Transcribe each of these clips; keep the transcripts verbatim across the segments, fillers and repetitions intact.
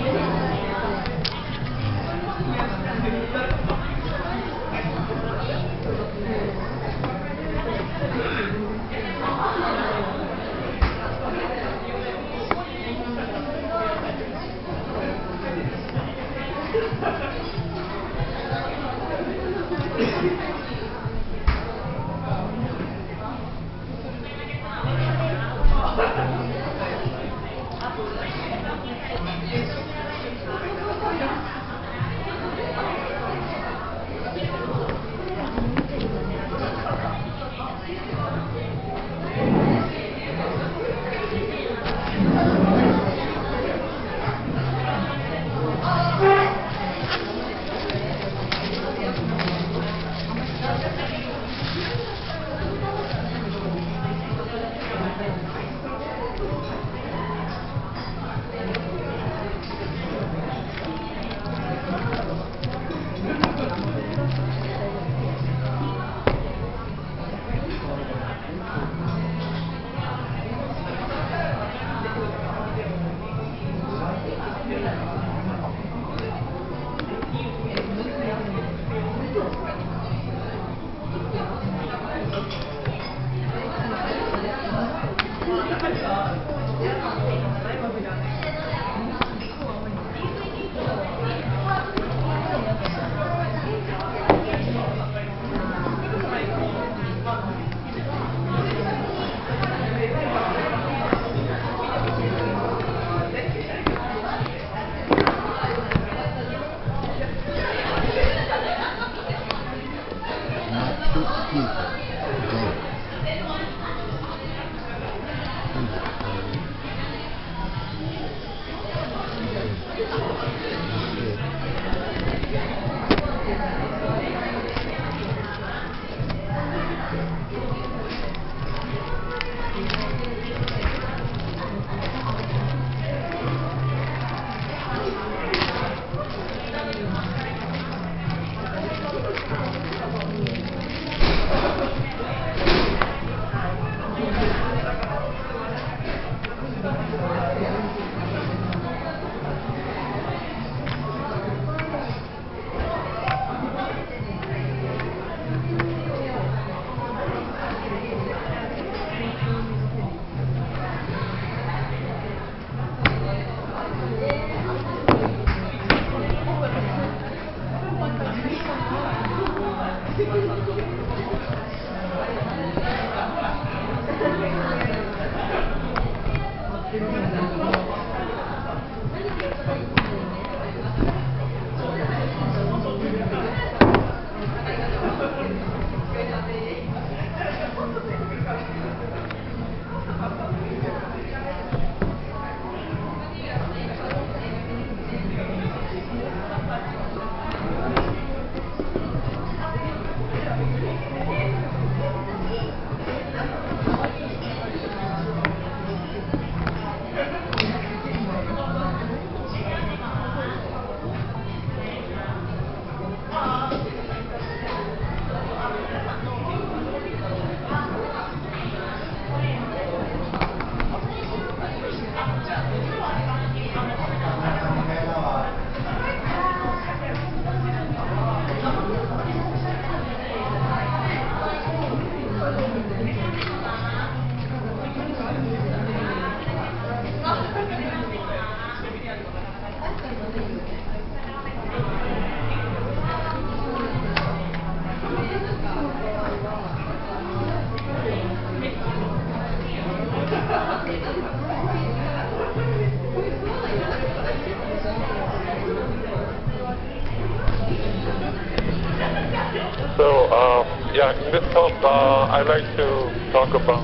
So, uh, yeah, in this talk, uh, I'd like to talk about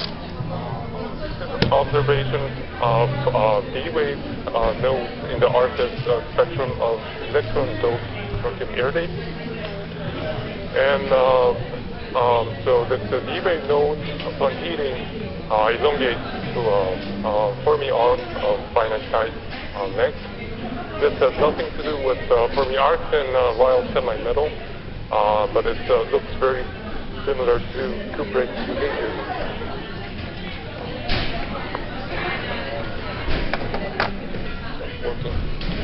observation of uh, D-wave uh, nodes in the R C E S uh, spectrum of electron-doped structured iridates. And uh, um, so the, the D-wave nodes, upon heating, uh, elongate to a, a Fermi arc of finite size uh, length. This has nothing to do with uh, Fermi arcs in uh, wild semi-metal. Uh, but it uh, looks very similar to Kubrick behavior. Working.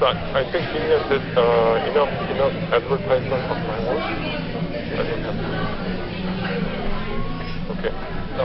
I, I think Union did uh, enough enough advertisement of my work. I don't have to. Okay. No.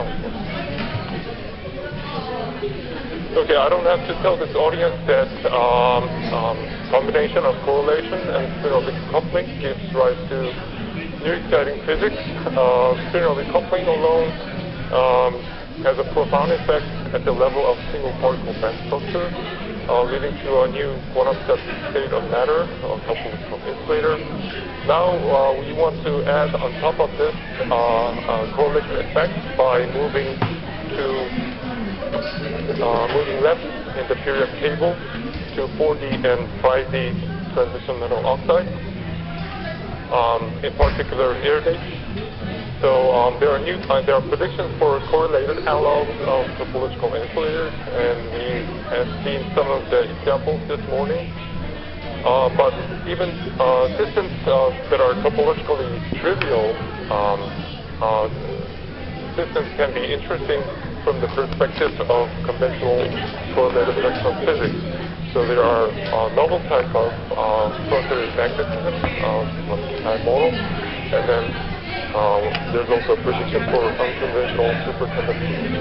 Okay, I don't have to tell this audience that um, um, combination of correlation and spin-orbit coupling gives rise to new exciting physics. Uh, spin-orbit coupling alone um, has a profound effect at the level of single particle band structure, uh, leading to a new quantum state of matter, uh, coupled with some insulator. Now uh, we want to add on top of this uh, uh, correlation effect by moving to uh, moving left in the period table to four D and five D transition metal oxide, um, in particular iridate. So um, there are new uh, there are predictions for correlated analogs of topological insulators, and we have seen some of the examples this morning. Uh, but even uh, systems uh, that are topologically trivial um, uh, systems can be interesting from the perspective of conventional correlated electron physics. So there are uh, novel type of uh, frontal magnetism, uh, type model, and then uh, there's also a prediction for unconventional superconductivity.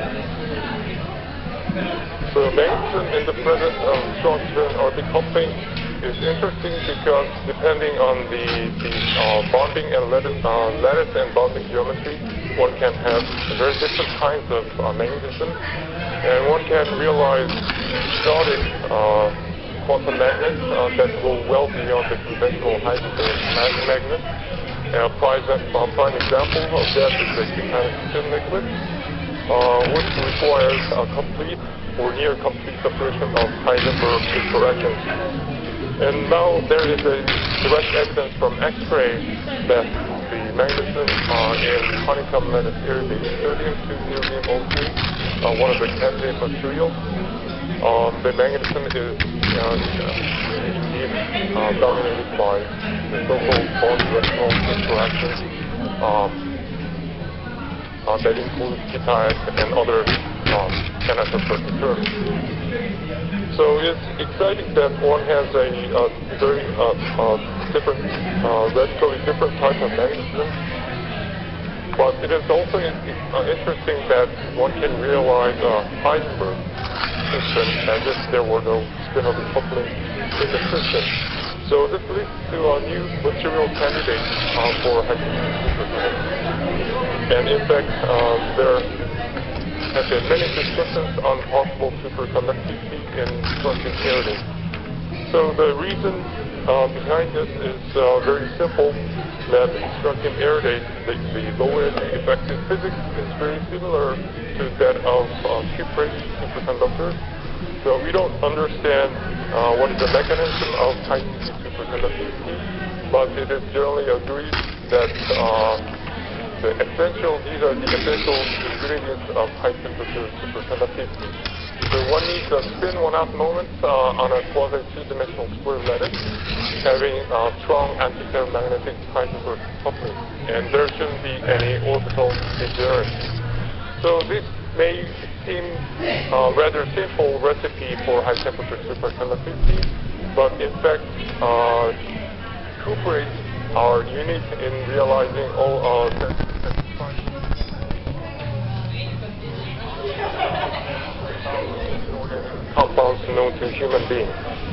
So magnetism in the presence of strong spin-orbit coupling is interesting because depending on the, the uh, bonding and lattice, uh, lattice and bonding geometry, one can have very different kinds of uh, magnetism, and one can realize exotic uh, quantum magnets uh, that go well beyond the conventional hydrogen magnet. And a prime, uh, prime example of that is the kinetic spin liquid, uh, which requires a complete or near complete separation of Heisenberg interactions. And now there is a direct evidence from X-ray that the magnetism uh, in honeycomb lattice iridate sodium to zero oh three, uh, one of the candidate materials, um, the magnetism is uh, indeed uh, dominated by the so-called bond-directional interactions um, uh, that include Kitaev and other um, anisotropic terms. So it's exciting that one has a uh, very uh, uh, different, uh, radically different type of magnetism. But it is also in, uh, interesting that one can realize a Heisenberg system as if there were no spin-orbit coupling in the system. So this leads to a new material candidate uh, for Heisenberg superconductivity. And in fact, uh, there have been many discussions on possible superconductivity in strontium iridate. So the reason uh, behind this is uh, very simple, that strontium iridate, the, the low energy effective physics is very similar to that of uh, cuprate superconductors. So we don't understand uh, what is the mechanism of high superconductivity, but it is generally agreed that uh, The essential, these are the essential ingredients of high temperature superconductivity. So one needs a spin one-half moment uh, on a quasi two-dimensional square lattice, having uh, strong antiferromagnetic Heisenberg coupling, and there shouldn't be any orbital degeneracy. So this may seem uh, rather simple recipe for high temperature superconductivity, but in fact, uh, cuprates are unique in realizing all our compounds known to human beings.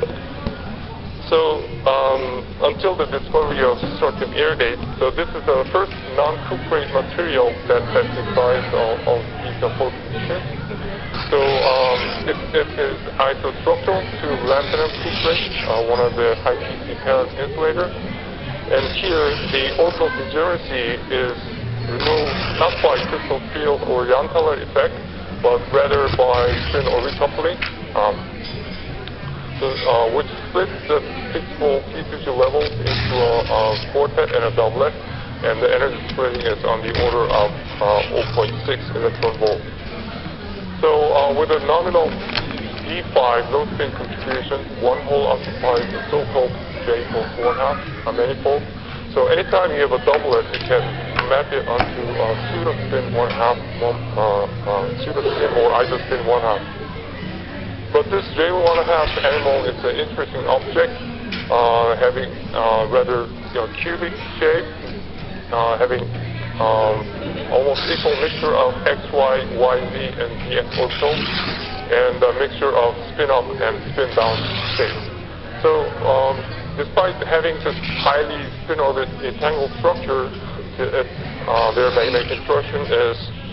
So um, until the discovery of strontium iridate, so this is the first non-cuprate material that satisfies all of these four conditions. So um, it, it is isostructural to lanthanum cuprate, uh, one of the high P C parent insulators. And here, the orbital degeneracy is removed not by crystal field or Jahn-Teller effect, but rather by spin-orbit coupling, um, so, uh, which splits the fixed-pole P fusion levels into a, a quartet and a doublet, and the energy splitting is on the order of uh, zero point six electron volt. So uh, with a nominal D five low spin configuration, one hole occupies the so-called J equals one half, a manifold. So anytime you have a doublet, you can map it onto a pseudo spin one half, one, uh, uh, pseudo spin or isospin one half. but this J one and a half animal is an interesting object, uh, having uh, rather you know, cubic shape, uh, having um, almost equal mixture of X, Y, Y, Z, and Z X orbitals, and a mixture of spin-up and spin-down states. So, um, despite having this highly spin-orbit entangled structure, it, uh, their magnetic intrusion is